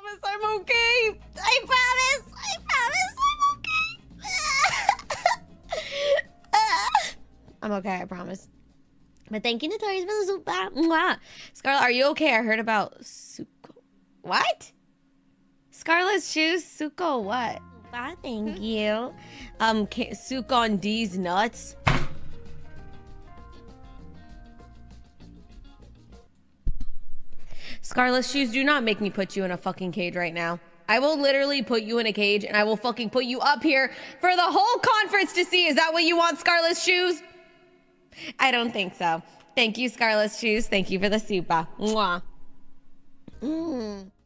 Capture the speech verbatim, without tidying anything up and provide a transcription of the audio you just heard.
promise I'm okay. I promise. I promise I'm okay. I'm okay, I promise. But thank you, Notorious, for the Supa. Mwah. Scarle, are you okay? I heard about Suko. What? Scarlet's shoes? Suko what? Supa, thank you. Um, Suko on D's nuts. Scarlet's shoes, do not make me put you in a fucking cage right now. I will literally put you in a cage and I will fucking put you up here for the whole conference to see. Is that what you want, Scarlet's shoes? I don't think so. Thank you, Scarlet's shoes. Thank you for the Supa. Mwah. Mm.